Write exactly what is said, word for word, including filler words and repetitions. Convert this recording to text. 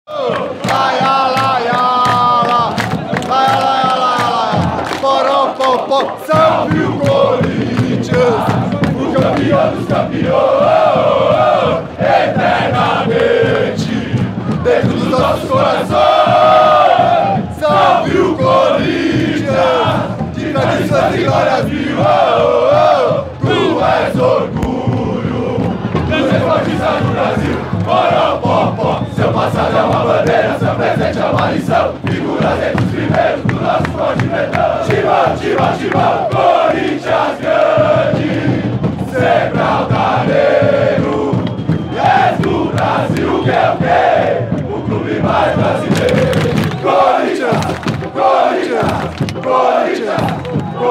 Laia, laia, laia, laia, laia, laia, poró, pó, pó, salve o Corinthians, o campeão dos campeões.